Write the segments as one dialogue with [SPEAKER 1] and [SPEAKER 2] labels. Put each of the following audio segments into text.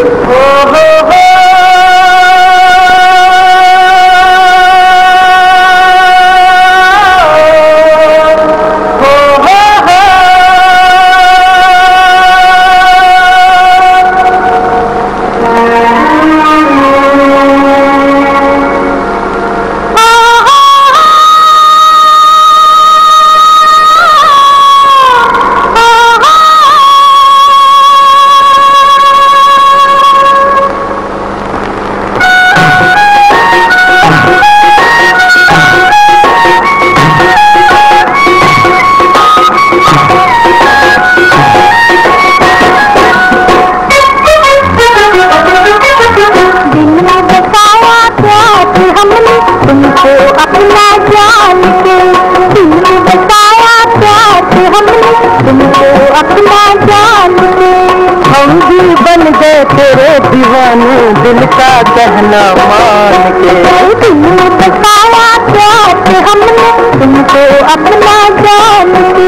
[SPEAKER 1] तेरे दीवाने दिल का कहना मान के
[SPEAKER 2] तुमने बताया क्या हमने तुमको अपना जान के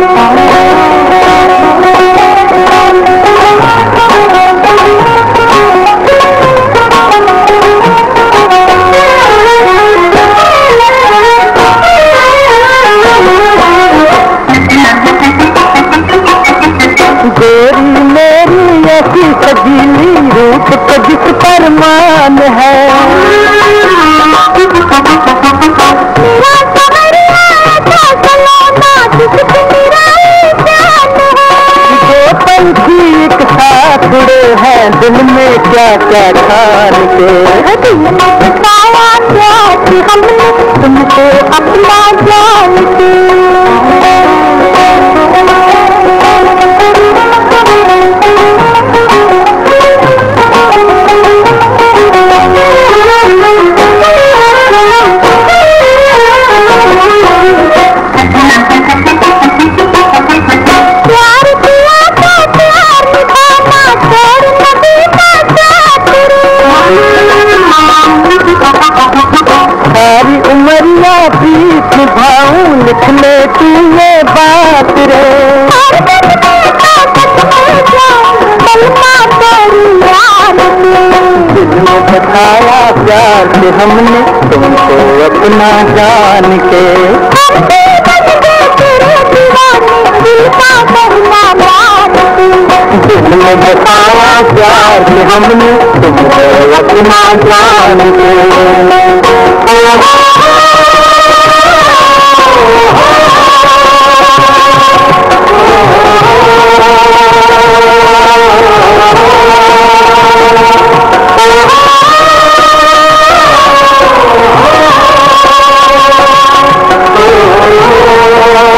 [SPEAKER 1] गोरी मेरी ऐसी सजीली रूप को जिस पर मान है दो पंछी एक साथ उड़े हैं दिल में क्या क्या ठान के
[SPEAKER 2] तुमने बताया क्या कि हमने तुमको अपना जान के
[SPEAKER 1] सारी उमरिया बीच निभाऊं लिख ले तू ये बात रे दिल में बताया प्यार से हमने तुमको अपना जान के दिल में बताया प्यार से हमने तुमको अपना जान के Oh